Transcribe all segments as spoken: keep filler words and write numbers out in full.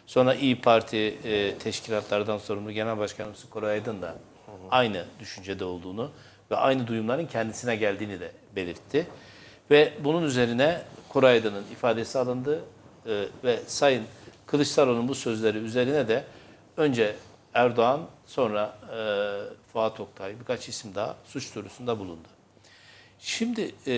Sonra İyi Parti e, teşkilatlardan sorumlu Genel Başkanımız Koray Aydın da aynı düşüncede olduğunu ve aynı duyumların kendisine geldiğini de belirtti. Ve bunun üzerine Koray Aydın'ın ifadesi alındı e, ve Sayın Kılıçdaroğlu'nun bu sözleri üzerine de önce Erdoğan, sonra e, Fuat Oktay, birkaç isim daha suç duyurusunda bulundu. Şimdi e,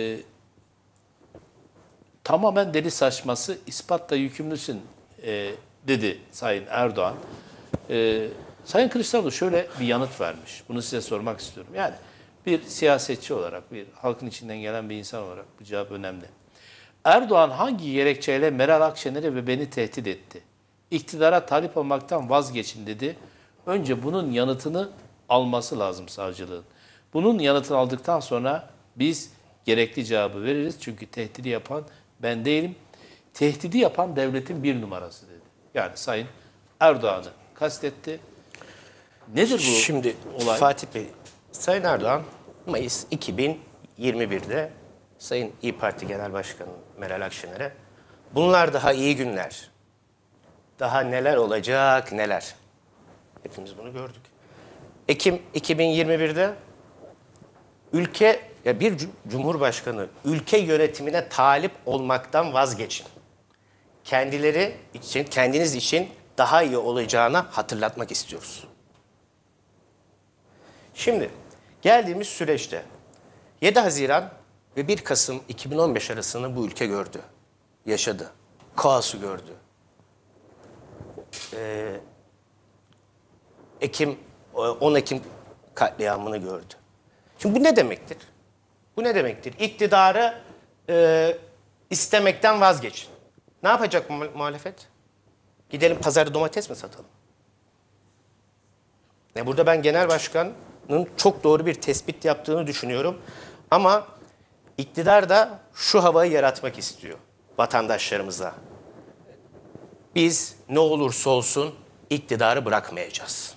tamamen deli saçması, ispatla yükümlüsün e, dedi Sayın Erdoğan. E, Sayın Kılıçdaroğlu şöyle bir yanıt vermiş. Bunu size sormak istiyorum. Yani bir siyasetçi olarak, bir halkın içinden gelen bir insan olarak bu cevap önemli. Erdoğan hangi gerekçeyle Meral Akşener'i ve beni tehdit etti? İktidara talip olmaktan vazgeçin dedi. Önce bunun yanıtını alması lazım savcılığın. Bunun yanıtını aldıktan sonra biz gerekli cevabı veririz. Çünkü tehdidi yapan ben değilim. Tehdidi yapan devletin bir numarası dedi. Yani Sayın Erdoğan'ı kastetti. Nedir bu Şimdi olay? Fatih Bey, Sayın Erdoğan Mayıs iki bin yirmi bir'de Sayın İyi Parti Genel Başkanı Meral Akşener'e bunlar daha iyi günler. Daha neler olacak neler. Hepimiz bunu gördük. Ekim iki bin yirmi bir'de ülke ya bir cumhurbaşkanı ülke yönetimine talip olmaktan vazgeçin. Kendileri için, kendiniz için daha iyi olacağına hatırlatmak istiyoruz. Şimdi geldiğimiz süreçte yedi Haziran ve bir Kasım iki bin on beş arasını bu ülke gördü, yaşadı, kaosu gördü. Ee, Ekim, on Ekim katliamını gördü. Şimdi bu ne demektir? Bu ne demektir? İktidarı e, istemekten vazgeçin. Ne yapacak mu muhalefet? Gidelim pazarda domates mi satalım? E burada ben genel başkanın çok doğru bir tespit yaptığını düşünüyorum. Ama iktidar da şu havayı yaratmak istiyor vatandaşlarımıza. Biz ne olursa olsun iktidarı bırakmayacağız.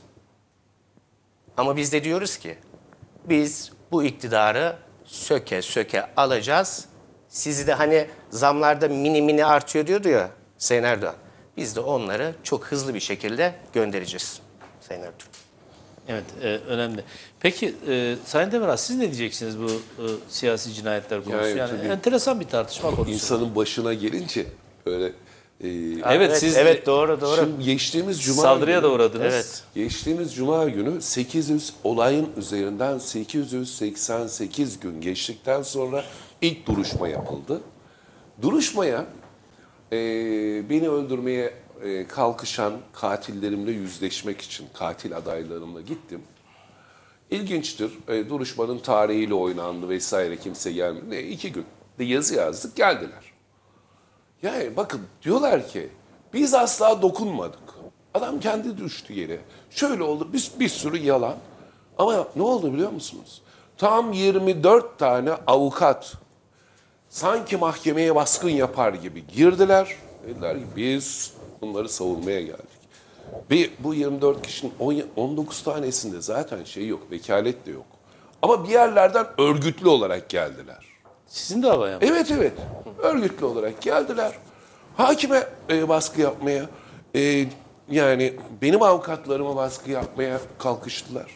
Ama biz de diyoruz ki biz bu iktidarı söke söke alacağız. Sizi de hani zamlarda mini mini artıyor diyordu ya Sayın Erdoğan. Biz de onları çok hızlı bir şekilde göndereceğiz Sayın Erdoğan. Evet, e, önemli. Peki e, Sayın Demirel, siz ne diyeceksiniz bu e, siyasi cinayetler konusu? Yani, Yani tabii, enteresan bir tartışma konusu. İnsanın başına gelince öyle... E, Evet, evet, siz evet doğru doğru. Şimdi geçtiğimiz cuma saldırıya günü, da uğradınız. Evet. Geçtiğimiz cuma günü sekiz yüz olayın üzerinden sekiz yüz seksen sekiz gün geçtikten sonra ilk duruşma yapıldı. Duruşmaya e, beni öldürmeye e, kalkışan katillerimle yüzleşmek için katil adaylarımla gittim. İlginçtir. E, duruşmanın tarihiyle oynandı vesaire, kimse gelmedi. Ne, iki gün de yazı yazdık, geldiler. Yani bakın, diyorlar ki biz asla dokunmadık. Adam kendi düştü yere. Şöyle oldu, bir, bir sürü yalan. Ama ne oldu biliyor musunuz? Tam yirmi dört tane avukat sanki mahkemeye baskın yapar gibi girdiler. Dediler ki biz bunları savunmaya geldik. Ve bu yirmi dört kişinin on dokuz tanesinde zaten şey yok, vekalet de yok. Ama bir yerlerden örgütlü olarak geldiler. Sizin de havaya mı? Evet evet, örgütlü olarak geldiler. Hakime e, baskı yapmaya, e, yani benim avukatlarıma baskı yapmaya kalkıştılar.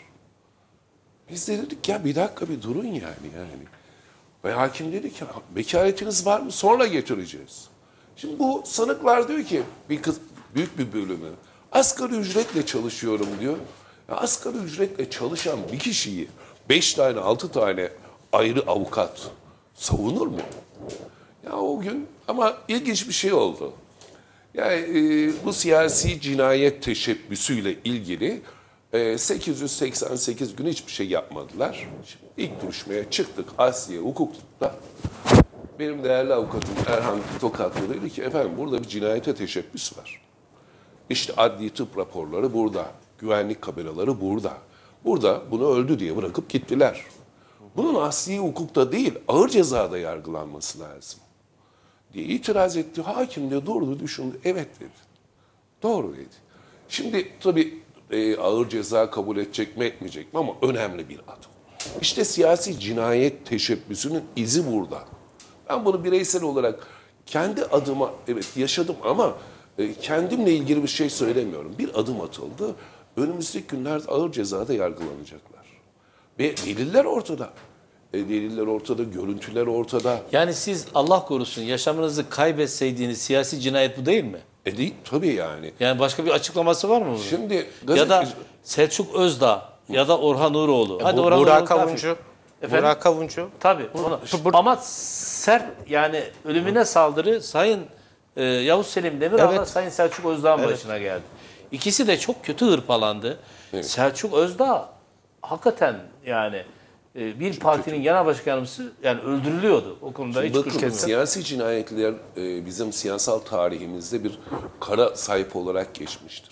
Biz de dedik ya bir dakika bir durun yani. yani. Ve hakim dedi ki vekaletiniz var mı? Sonra getireceğiz. Şimdi bu sanıklar diyor ki bir kız, büyük bir bölümü asgari ücretle çalışıyorum diyor. Ya asgari ücretle çalışan bir kişiyi beş tane altı tane ayrı avukat savunur mu? Ya o gün ama ilginç bir şey oldu. Yani e, bu siyasi cinayet teşebbüsüyle ilgili e, sekiz yüz seksen sekiz gün hiçbir şey yapmadılar. Şimdi ilk duruşmaya çıktık Asliye Hukuk'ta. Benim değerli avukatım Erhan Tokatlı dedi ki efendim burada bir cinayete teşebbüs var. İşte adli tıp raporları burada, güvenlik kameraları burada. Burada bunu öldü diye bırakıp gittiler. Bunun asli hukukta değil, ağır cezada yargılanması lazım diye itiraz etti. Hakim de durdu, düşündü, evet dedi. Doğru dedi. Şimdi tabii e, ağır ceza kabul edecek mi etmeyecek mi ama önemli bir adım. İşte siyasi cinayet teşebbüsünün izi burada. Ben bunu bireysel olarak kendi adıma evet yaşadım ama e, kendimle ilgili bir şey söylemiyorum. Bir adım atıldı. Önümüzdeki günlerde ağır cezada yargılanacaklar. Ve deliller ortada. E, deliller ortada, görüntüler ortada. Yani siz Allah korusun yaşamınızı kaybetseydiniz siyasi cinayet bu değil mi? E değil, tabii yani. Yani başka bir açıklaması var mı bunun? Şimdi Ya da gazeteci- Selçuk Özdağ ya da Orhan Uğuroğlu. Hadi Bu- Orhan Burak Uğuroğlu kafir. Kavuncu. Efendim? Burak Kavuncu. Tabii. Ona. Ama sert yani ölümüne saldırı Sayın e, Yavuz Selim Demirel'le Evet. Sayın Selçuk Özdağ'ın başına geldi. İkisi de çok kötü hırpalandı. Selçuk Özdağ hakikaten yani e, bir partinin genel başkanımızı yani öldürülüyordu. O konuda hiç Bakın kuşku yok. siyasi cinayetler e, bizim siyasal tarihimizde bir kara sayfa olarak geçmiştir.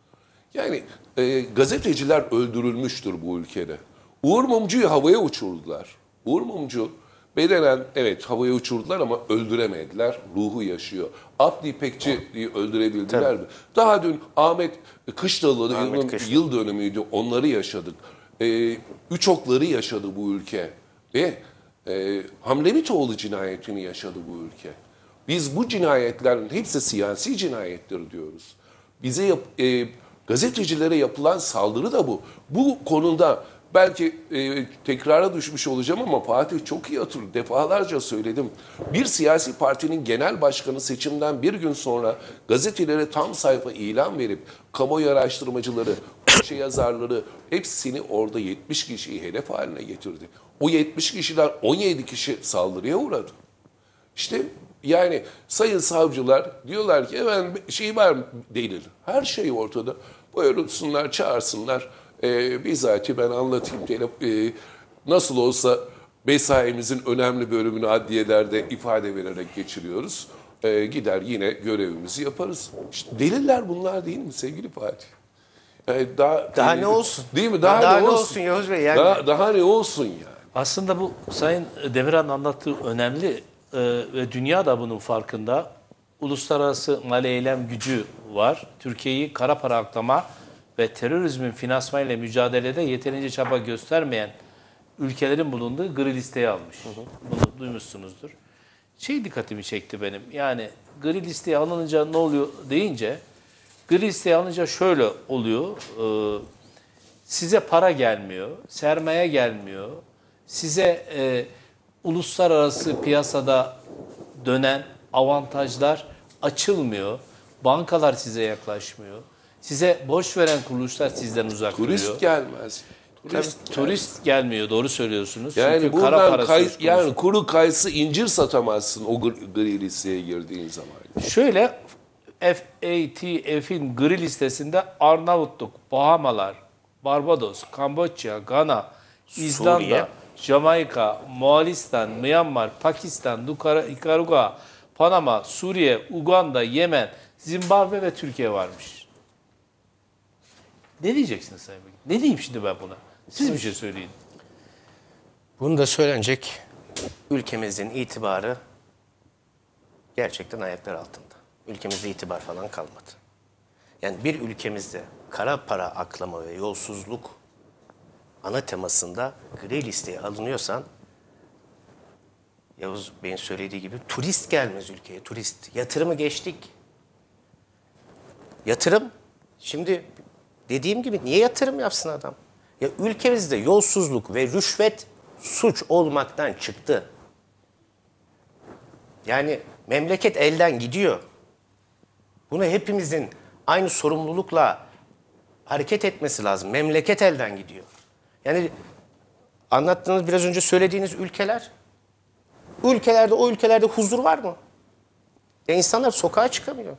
Yani e, gazeteciler öldürülmüştür bu ülkede. Uğur Mumcu'yu havaya uçurdular. Uğur Mumcu bedenen evet havaya uçurdular ama öldüremediler. Ruhu yaşıyor. Abdi İpekçi'yi öldürebildiler mi? Daha dün Ahmet Kışlalı'nın Ahmet yılın- Kışla. yıl dönümüydü. Onları yaşadık. E, üç okları yaşadı bu ülke. Ve e, Hamlemitoğlu cinayetini yaşadı bu ülke. Biz bu cinayetlerin hepsi siyasi cinayettir diyoruz. Bize yap, e, gazetecilere yapılan saldırı da bu. Bu konuda belki e, tekrara düşmüş olacağım ama Fatih çok iyi hatırlıyor. Defalarca söyledim. Bir siyasi partinin genel başkanı seçimden bir gün sonra gazetelere tam sayfa ilan verip kamuoyu araştırmacıları, köşe yazarları hepsini orada yetmiş kişiyi hedef haline getirdi. O yetmiş kişiden on yedi kişi saldırıya uğradı. İşte yani sayın savcılar diyorlar ki efendim şey var mı delil. Her şey ortada. Buyursunlar, çağırsınlar. Ee, bizatihi ben anlatayım. Tele- e, nasıl olsa mesaimizin önemli bölümünü adliyelerde ifade vererek geçiriyoruz. Ee, gider yine görevimizi yaparız. İşte deliller bunlar değil mi sevgili Fatih? Yani daha, Daha e, ne olsun? Değil mi? Daha, Daha ne ne olsun? olsun Yavuz Bey, yani- Daha, daha ne olsun yani? Aslında bu Sayın Demirel'in anlattığı önemli e, ve dünya da bunun farkında. Uluslararası mali eylem gücü var. Türkiye'yi kara para aklama ve terörizmin finansmanıyla mücadelede yeterince çaba göstermeyen ülkelerin bulunduğu gri listeye almış. Bunu duymuşsunuzdur. Şey dikkatimi çekti benim. Yani gri listeye alınınca ne oluyor deyince gri listeye alınca şöyle oluyor. E, size para gelmiyor, sermaye gelmiyor. Size e, uluslararası piyasada dönen avantajlar açılmıyor. Bankalar size yaklaşmıyor. Size borç veren kuruluşlar sizden uzak duruyor. Turist gelmez. Turist, Tabii, turist gelmiyor, doğru söylüyorsunuz. Yani Çünkü kara buradan para kay, söz konusu. yani kuru kayısı incir satamazsın o gri, gri listeye girdiğin zaman. Şöyle F A T F'in gri listesinde Arnavutluk, Bahamalar, Barbados, Kamboçya, Gana, İzlanda, Suriye. Jamaika, Moğolistan, Myanmar, Pakistan, Nukara- Nikaragua, Panama, Suriye, Uganda, Yemen, Zimbabwe ve Türkiye varmış. Ne diyeceksiniz Sayın Bakan? Ne diyeyim şimdi ben buna? Siz bir şey söyleyin. Bunu da söylenecek, ülkemizin itibarı gerçekten ayaklar altında. Ülkemizde itibar falan kalmadı. Yani bir ülkemizde kara para aklama ve yolsuzluk ana temasında gri listeye alınıyorsan, Yavuz Bey'in söylediği gibi turist gelmez ülkeye, turist. Yatırımı geçtik. Yatırım, şimdi dediğim gibi niye yatırım yapsın adam? Ya ülkemizde yolsuzluk ve rüşvet suç olmaktan çıktı. Yani memleket elden gidiyor. Bunu hepimizin aynı sorumlulukla hareket etmesi lazım. Memleket elden gidiyor. Yani anlattığınız, biraz önce söylediğiniz ülkeler, bu ülkelerde, o ülkelerde huzur var mı? Ya insanlar sokağa çıkamıyor.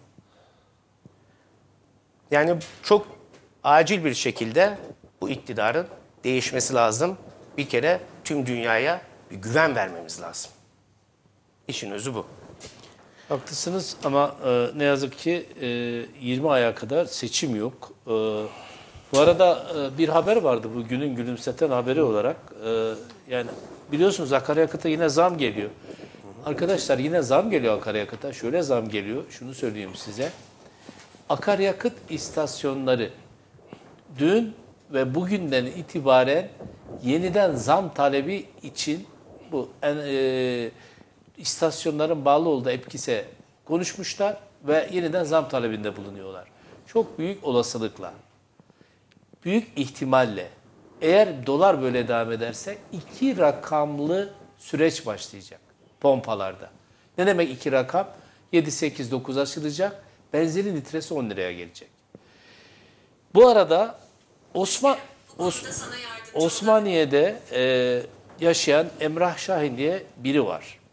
Yani çok acil bir şekilde bu iktidarın değişmesi lazım. Bir kere tüm dünyaya bir güven vermemiz lazım. İşin özü bu. Haklısınız ama e, ne yazık ki e, yirmi aya kadar seçim yok. E, bu arada e, bir haber vardı bugünün gülümseten haberi olarak. E, yani biliyorsunuz akaryakıta yine zam geliyor. Arkadaşlar yine zam geliyor akaryakıta. Şöyle zam geliyor. Şunu söyleyeyim size. Akaryakıt istasyonları dün ve bugünden itibaren yeniden zam talebi için bu en, e, istasyonların bağlı olduğu Epkis'e konuşmuşlar ve yeniden zam talebinde bulunuyorlar. Çok büyük olasılıkla, büyük ihtimalle eğer dolar böyle devam ederse iki rakamlı süreç başlayacak pompalarda. Ne demek iki rakam? yedi, sekiz, dokuz açılacak. Benzerin litresi on liraya gelecek. Bu arada Osman Os, Osmaniye'de e, yaşayan Emrah Şahin diye biri var.